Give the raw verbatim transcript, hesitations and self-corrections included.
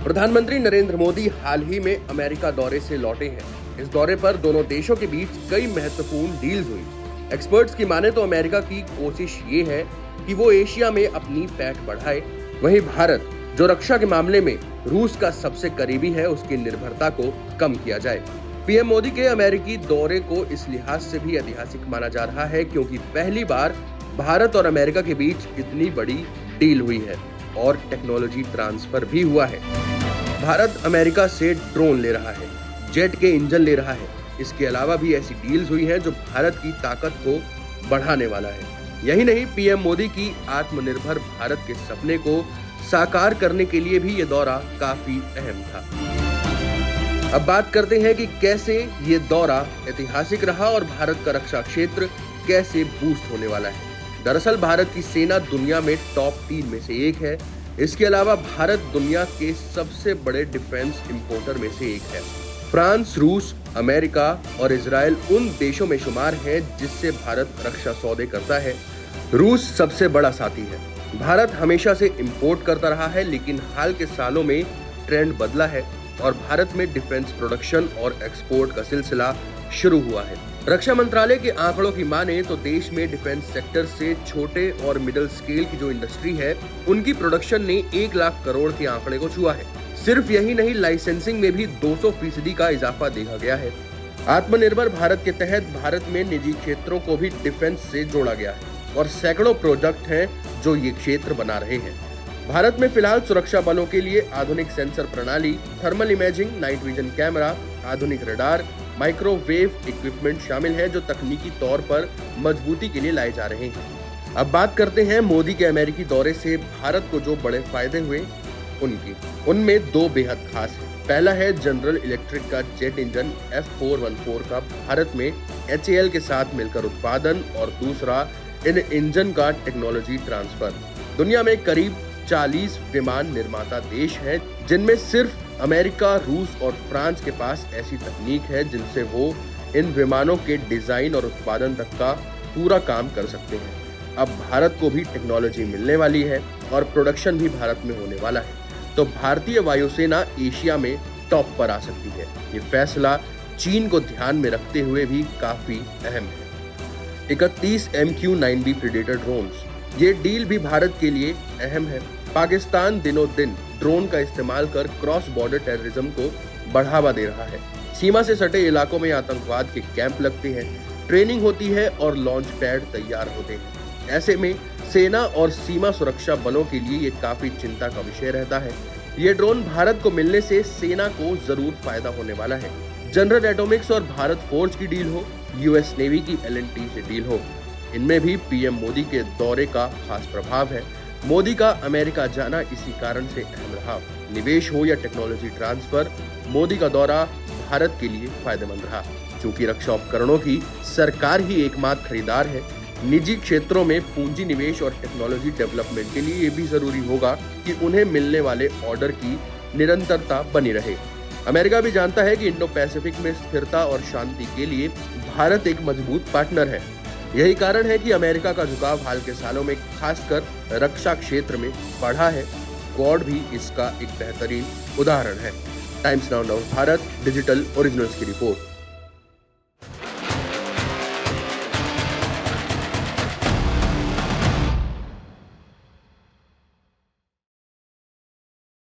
प्रधानमंत्री नरेंद्र मोदी हाल ही में अमेरिका दौरे से लौटे हैं। इस दौरे पर दोनों देशों के बीच कई महत्वपूर्ण डील्स हुई। एक्सपर्ट्स की माने तो अमेरिका की कोशिश ये है कि वो एशिया में अपनी पैठ बढ़ाए, वहीं भारत जो रक्षा के मामले में रूस का सबसे करीबी है, उसकी निर्भरता को कम किया जाए। पीएम मोदी के अमेरिकी दौरे को इस लिहाज से भी ऐतिहासिक माना जा रहा है क्योंकि पहली बार भारत और अमेरिका के बीच इतनी बड़ी डील हुई है और टेक्नोलॉजी ट्रांसफर भी हुआ है। भारत अमेरिका से ड्रोन ले रहा है, जेट के इंजन ले रहा है। इसके अलावा भी ऐसी डील्स हुई हैं जो भारत की ताकत को बढ़ाने वाला है। यही नहीं, पीएम मोदी की आत्मनिर्भर भारत के सपने को साकार करने के लिए भी ये दौरा काफी अहम था। अब बात करते हैं कि कैसे ये दौरा ऐतिहासिक रहा और भारत का रक्षा क्षेत्र कैसे बूस्ट होने वाला है। दरअसल भारत की सेना दुनिया में टॉप तीन में से एक है। इसके अलावा भारत दुनिया के सबसे बड़े डिफेंस इंपोर्टर में से एक है। फ्रांस, रूस, अमेरिका और इजराइल उन देशों में शुमार है जिससे भारत रक्षा सौदे करता है। रूस सबसे बड़ा साथी है। भारत हमेशा से इंपोर्ट करता रहा है, लेकिन हाल के सालों में ट्रेंड बदला है और भारत में डिफेंस प्रोडक्शन और एक्सपोर्ट का सिलसिला शुरू हुआ है। रक्षा मंत्रालय के आंकड़ों की माने तो देश में डिफेंस सेक्टर से छोटे और मिडिल स्केल की जो इंडस्ट्री है, उनकी प्रोडक्शन ने एक लाख करोड़ के आंकड़े को छुआ है। सिर्फ यही नहीं, लाइसेंसिंग में भी दो सौ फीसदी का इजाफा देखा गया है। आत्मनिर्भर भारत के तहत भारत में निजी क्षेत्रों को भी डिफेंस से जोड़ा गया है और सैकड़ों प्रोजेक्ट हैं जो ये क्षेत्र बना रहे हैं। भारत में फिलहाल सुरक्षा बलों के लिए आधुनिक सेंसर प्रणाली, thermal imaging, night vision camera, आधुनिक रडार, माइक्रोवेव इक्विपमेंट शामिल है जो तकनीकी तौर पर मजबूती के लिए लाए जा रहे हैं। अब बात करते हैं मोदी के अमेरिकी दौरे से भारत को जो बड़े फायदे हुए उनकी। उनमें दो बेहद खास है। पहला है जनरल इलेक्ट्रिक का jet engine F four one four का भारत में एच ए एल के साथ मिलकर उत्पादन, और दूसरा इन इंजन का टेक्नोलॉजी ट्रांसफर। दुनिया में करीब चालीस विमान निर्माता देश हैं जिनमें सिर्फ अमेरिका, रूस और फ्रांस के पास ऐसी तकनीक है जिनसे वो इन विमानों के डिजाइन और उत्पादन तक का पूरा काम कर सकते हैं। अब भारत को भी टेक्नोलॉजी मिलने वाली है और प्रोडक्शन भी भारत में होने वाला है, तो भारतीय वायुसेना एशिया में टॉप पर आ सकती है। ये फैसला चीन को ध्यान में रखते हुए भी काफी अहम है। इकतीस M Q nine B predator drones, ये डील भी भारत के लिए अहम है। पाकिस्तान दिनों दिन ड्रोन का इस्तेमाल कर क्रॉस बॉर्डर टेररिज्म को बढ़ावा दे रहा है। सीमा से सटे इलाकों में आतंकवाद के कैंप लगते हैं, ट्रेनिंग होती है और लॉन्च पैड तैयार होते हैं। ऐसे में सेना और सीमा सुरक्षा बलों के लिए ये काफी चिंता का विषय रहता है। ये ड्रोन भारत को मिलने से सेना को जरूर फायदा होने वाला है। जनरल एटॉमिक्स और भारत फोर्ज की डील हो, यूएस नेवी की एल एंड टी से डील हो, इनमें भी पीएम मोदी के दौरे का खास प्रभाव है। मोदी का अमेरिका जाना इसी कारण से अहम रहा। निवेश हो या टेक्नोलॉजी ट्रांसफर, मोदी का दौरा भारत के लिए फायदेमंद रहा। क्योंकि रक्षा उपकरणों की सरकार ही एकमात्र खरीदार है, निजी क्षेत्रों में पूंजी निवेश और टेक्नोलॉजी डेवलपमेंट के लिए ये भी जरूरी होगा कि उन्हें मिलने वाले ऑर्डर की निरंतरता बनी रहे। अमेरिका भी जानता है कि इंडो पैसिफिक में स्थिरता और शांति के लिए भारत एक मजबूत पार्टनर है। यही कारण है कि अमेरिका का झुकाव हाल के सालों में खासकर रक्षा क्षेत्र में बढ़ा है। क्वाड भी इसका एक बेहतरीन उदाहरण है। Times Now Navbharat digital originals की रिपोर्ट।